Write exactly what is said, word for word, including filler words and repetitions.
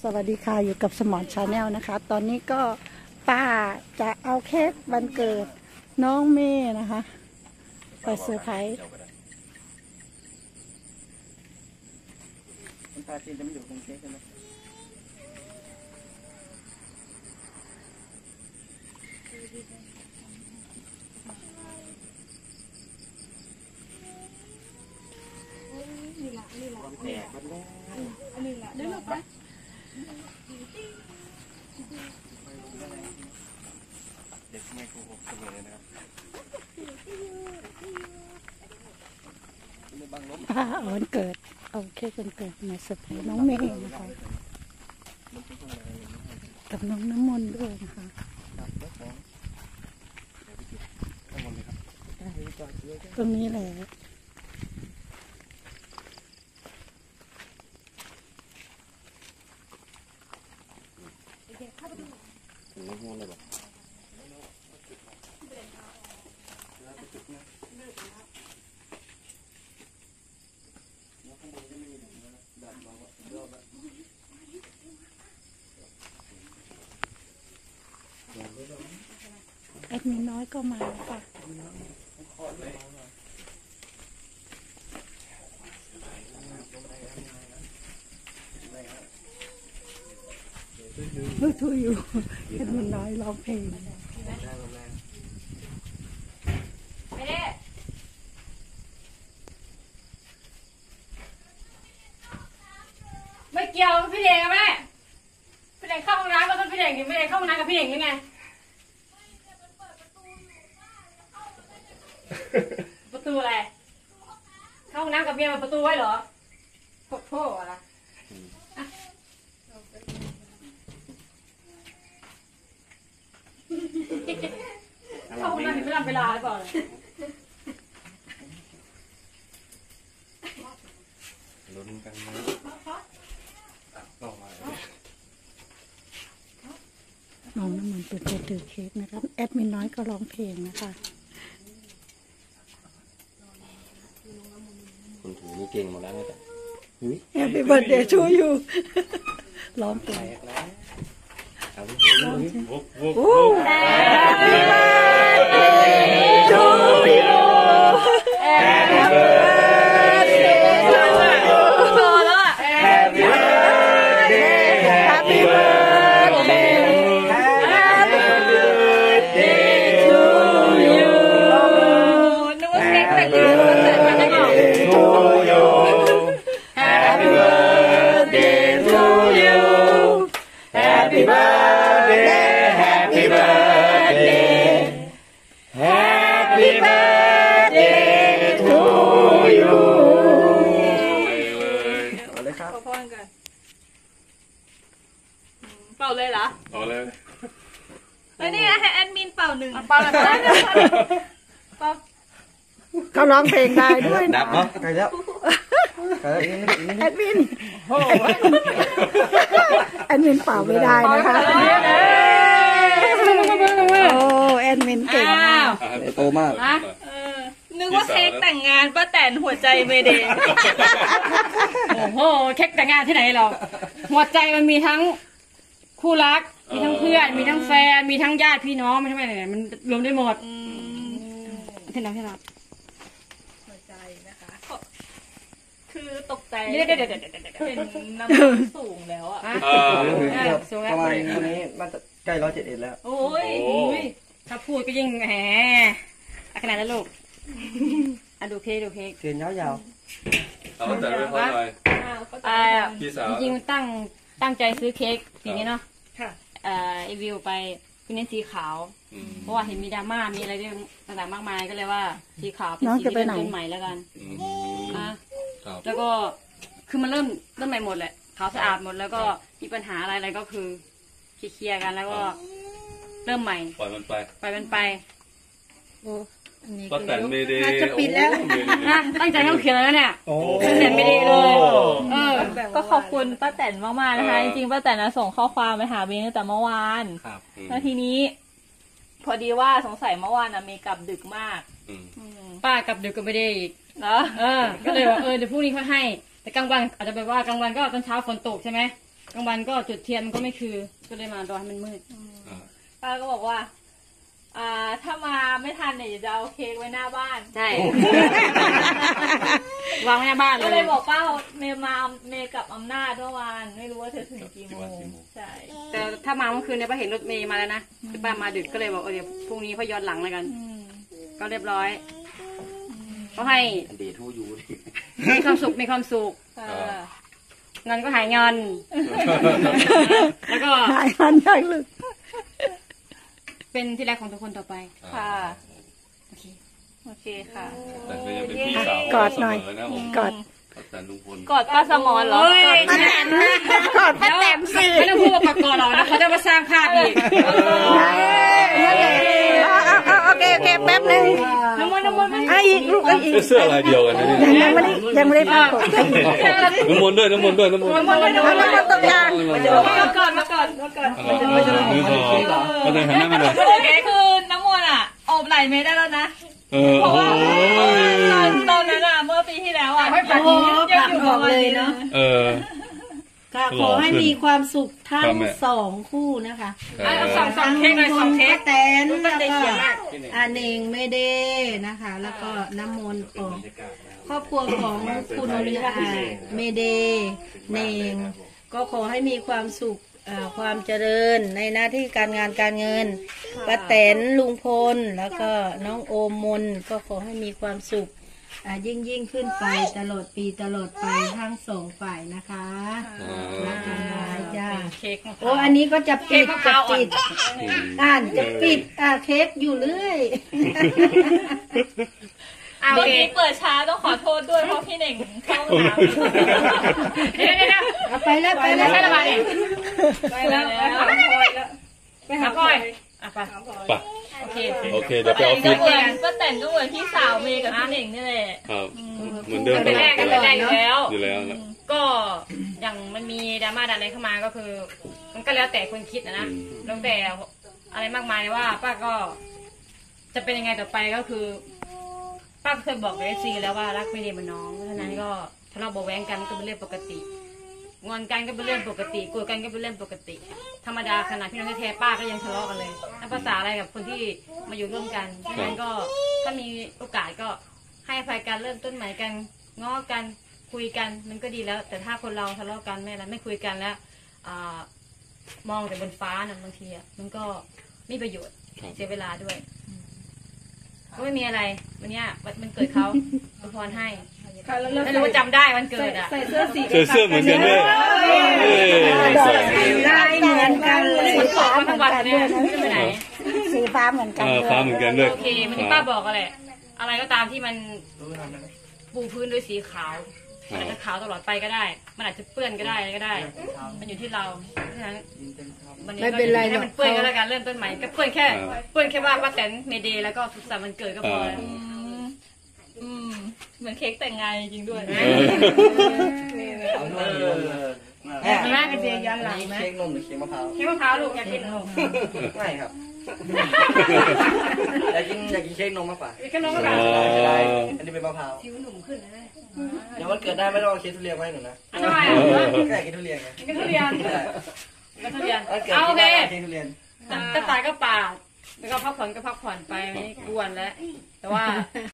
สวัสดีค่ะอยู่กับสมอนชาแนลนะคะตอนนี้ก็ป้าจะเอาเค้กวันเกิดน้องเมย์นะคะไปเซอร์ไพรส์คุณตาจีนจะไม่อยู่ตรงเค้กใช่ไหมแตกมันแล้วอันนี้ละเดี๋ยวเราไปเด็กไม่โกหกเสมอเลยนะครับป้าเอาวันเกิดเอาเค้กวันเกิดมาเซอร์ไพรส์น้องเมย์นะคะกับน้องน้ำมนต์ด้วยนะคะตรงนี้แหละไม่ง่วงเลยหรอแอดมินน้อยก็มาค่ะทูทูอยู่แอดมินน้อยร้องเพลงไม่เกี่ยวพี่เด็กแม่พี่เด็กเข้าห้องน้ำก็ต้องพี่เด็กอยู่ไม่ได้เข้าห้องน้ำกับพี่เด็กยังไงประตูอะไรเข้าห้องน้ำกับเมียมันประตูไว้เหรอโคตรโผล่อะไรเข้าห้องน้ำถึงไม่ทำเวลาหรือเปล่าลุ้นกันนะต่อมาน้องน้ำมันเป็นคนถือเค้กนะครับแอดมินน้อยก็ร้องเพลงนะคะคุณถือนี่เก่งหมดแล้วนะจ๊ะแฮปปี้เบิร์ดเดย์ชูยูร้องเพลงเอาดิวุกวุกวุกแฮปปี้เบิร์ดเดย์ชูยูแฮปปี้เบิร์ดเดย์ชูยูพอแล้วอ่ะแฮปปี้เบิร์ดเดย์แฮปปี้เบิร์ดเดย์แฮปปี้เบิร์ดเดย์ชูยูนึกว่าเค้กแต่งงานมันแต่งมาได้หรอ Happy birthday to you Happy birthday Happy birthday Happy birthday to you เอาเลยครับขอพรกันเป่าเลยเหรอเอาเลยเฮ้ยนี่ให้แอดมินเป่าหนึ่งเป่าเลยเป่าเขาร้องเพลงได้ด้วยนะดับเนาะใกล้แล้วแอดมินแอดมินเป่าไม่ได้นะคะโอ้แอดมินเก่งมากโตมากนึกว่าเค้กแต่งงานป้าแตนหัวใจเมเดย์โอ้โหเค้กแต่งงานที่ไหนเราหัวใจมันมีทั้งคู่รักมีทั้งเพื่อนมีทั้งแฟนมีทั้งญาติพี่น้องไม่ใช่ไหมเนี่ยมันรวมได้หมดที่ไหนที่ไหนคือตกใจเดี๋ยวเดี๋ยวเดี๋ยวเห็นน้ำสูงแล้วอ่ะประมาณนี้มันใกล้ร้อยเจ็ดเอ็ดแล้วโอ้ยถ้าพูดก็ยิ่งแหมขนาดนั้นลูกอ่ะดูเค้กดูเค้กเทียนยาวๆเอาแต่ไม่พอเลยอ่าจริงๆตั้งตั้งใจซื้อเค้กสีนี้เนาะค่ะอ่าไอวิวไปคือเน้นสีขาวเพราะว่าเห็นมีดราม่ามีอะไรเรื่องต่างๆมากมายก็เลยว่าสีขาวเป็นสีที่เริ่มต้นใหม่แล้วกันอ่ะแล้วก็คือมันเริ่มเริ่มใหม่หมดแหละขาวสะอาดหมดแล้วก็มีปัญหาอะไรอะไรก็คือเคลียร์กันแล้วก็เริ่มใหม่ปล่อยมันไปปล่อยมันไปโอ้อันนี้ก็แต่ไม่ได้จะปิดแล้วตั้งใจทำเขียนแล้วเนี่ยแต่ไม่ได้เลยเออก็ขอบคุณป้าแตนมากๆนะคะจริงๆป้าแตนส่งข้อความไปหาเบนตั้งแต่เมื่อวานแล้วทีนี้พอดีว่าสงสัยเมื่อวานนะเมย์กลับดึกมากป้ากลับดึกก็ไม่ได้อีกเนาะเออก็เลยว่าเออเดี๋ยวพรุ่งนี้ค่อยให้แต่กลางวันอาจจะแบบว่ากลางวันก็ตอนเช้าฝนตกใช่ไหมกลางวันก็จุดเทียนมันก็ไม่คือก็เลยมารอให้มันมืดป้าก็บอกว่า อ่า ถ้ามาไม่ทันเนี่ยจะเอาเค้กไว้หน้าบ้านใช่ วางไว้หน้าบ้านเลก็เลย ยบอกป้าเมย์มาเมย์กับอำนาจเมื่อวานไม่รู้ว่าเธอถึงกี่โมงใช่แต่ถ้ามาเมื่อคืนเนี่ยป้าเห็นรถเมย์มาแล้วนะคือป้ามาดึกก็เลยบอกเออเดี๋ยวพรุ่งนี้ค่อยย้อนหลังแล้วกันอืมก็เรียบร้อยก็ให้เดทูยูมีความสุขมีความสุขค่ะเงินก็หายเงินแล้วก็หายหันยากลึกเป็นที่แรกของทุกคนต่อไปค่ะโอเคโอเคค่ะแต่ก็ยังเป็นพี่สาวกอดหน่อยเสมนะผมกอดแต่ลุงพลกอดป้าสมอนเหรอป้าแตนกอดป้าแตนสิไม่ต้องพูดว่าปากกอเรานะเขาจะมาสร้างภาพอีกเอาโอเคโอเคแป๊บนึงน้ำมันน้ำมันมันอ่ะอีกลูกอ่ะอีกเสื้อลายเดียวกันนะเนี่ยยังไม่ได้ยังไม่ได้พักก่อนน้ำมนต์ด้วยน้ำมนต์ด้วยน้ำมนต์น้ำมันน้ำมันเอามาตรงกลางมาก่อนมาก่อนมาก่อนไม่ใช่มือพอมาเลยหันหน้ามาเลยโอเคคือน้ำมนต์อ่ะออบไหลเมตรได้แล้วนะเออเพโอ้ราะโหว่าตอนตอนนั้นอ่ะเมื่อปีที่แล้วอ่ะไม่ปากนี้ยังอยู่กับเลยเนาะเออค่ะขอให้มีความสุขทั้ครังบแม่สองคู่นะคะอ่ะเอาสองสองเค้กเลยสองเค้กแตนมันแล้วได้ก็เขียนมากอาเนงไม่ได้นะคะ แล้วก็น้ำมนต์ของครอบครัวของคุณอาเมเดเนงก็ขอให้มีความสุขอ่าความเจริญในหน้าที่การงานการเงินป้าแตนลุงพลแล้วก็น้องโอมมนก็ขอให้มีความสุขอ่ายิ่งยิ่งขึ้นไปตลอดปีตลอดไปทั้งสองฝ่ายนะคะรักกันหลายจ้าเค้กมะพโอ้ร้าวอันนี้ก็จะเค้ปิกดมะพจะร้าวอ่อนปิดอ่านจะปิดอ่าเค้กอยู่เรื่อยอ่ะโอเมื่อเคกี้เปิดช้าต้องขอโทษด้วยเพราะพี่เน่งเข้าห้องน้ำเดี๋ยวเดี๋ยวเดี๋ยวเอาไปแล้วไปแล้วใช่ละบาทเองไปแล้วไปหาพลอยแล้วไปหาพ่อยอ่ะไปไปโอเคโอเคเดี๋ยวไปออฟก็ฟิศเหมือนป้าแต่นก็เหมือนพี่สาวเมย์กับพี่เน่งนี่แหละครับเหมือนเดิมตเป็นลแรอดกกันเป็นแรกอยู่แล้วอยู่แล้วนะก็อย่างมันมีดราม่าอะไรเข้ามาก็คือ มันก็แล้วแต่คนคิดนะนะแล้วแต่อะไรมากมายว่า ป้าก็ จะเป็นยังไงต่อไปก็คือ ป้าเคยบอกกับเอฟซีแล้วว่ารักไม่ได้เหมือนน้องเพราะฉะนั้นก็ทะเลาะเบาะแว้งกันก็เป็นเรื่องปกติงอนกันก็เป็นเรื่องปกติโกรธกันก็เป็นเรื่องปกติ ธรรมดาขนาดพี่น้องแท้ๆป้าก็ยังทะเลาะกันเลยนับภาษาอะไรกับคนที่มาอยู่ร่วมกันเพราะฉะนั้นก็ถ้ามีโอกาสก็ให้อภัยกันเริ่มต้นใหม่กันง้อกันคุยกันมันก็ดีแล้ว แต่ถ้าคนเราทะเลาะกันไม่อะไรไม่คุยกันแล้วอ่ามองแต่บนฟ้าน่ะบางทีอ่ะมันก็ไม่ประโยชน์เสียเวลาด้วยก็ไม่มีอะไรวันเนี้ยมันเกิดเขาอวยพรให้ไม่รู้ว่าจำได้วันเกิดอ่ะใส่เสื้อสีเสื้อเสื้อเหมือนกันด้วยเอ้ยสวยลายเหมือนกันเลยฝนตกมาทั้งวันเนี่ยไม่ได้ไปไหนสีฟ้าเหมือนกันเออด้วยฟ้าเหมือนกันด้วยโอเคมันที่ป้าบอกอะไรอะไรก็ตามที่มันปูพื้นด้วยสีขาวมันอาจจะขาวตลอดไปก็ได้ มันอาจจะเปื้อนก็ได้ก็ได้ มันอยู่ที่เราเพราะฉะนั้นวันนี้ก็ให้มันเปื้อนก็แล้วกันเริ่มต้นใหม่ก็เปื้อนแค่เปื้อนแค่ว่าป้าแตนเมเดย์แล้วก็สุขสันต์วันเกิดก็พอแล้วอืมเหมือนเค้กแต่งงานจริงๆด้วยเออแม่มีมากกันเสียย้อนหลังไหมเค้กนมหรือเค้กมะพร้าวเค้กมะพร้าวลูกอยากกินลูกไม่ครับ อยากกินอยากกินเค้กนมมากกว่าขนมอะไรจะได้อันนี้เป็นมะพร้าวผิวหนุ่มขึ้นนะเดี๋ยววันเกิดได้ไม่ต้องเอาเค้กทุเรียนมาให้หนูนะอันทำไมก็อยากกินทุเรียนไงกินทุเรียนใช่กินทุเรียนวันเกิดเอากิโอน เคได้เค้กทุเรียนจะตายก็ป่าดแล้วก็พักผ่อนก็พักผ่อนไปไม่กวนแล้ว แต่ว่า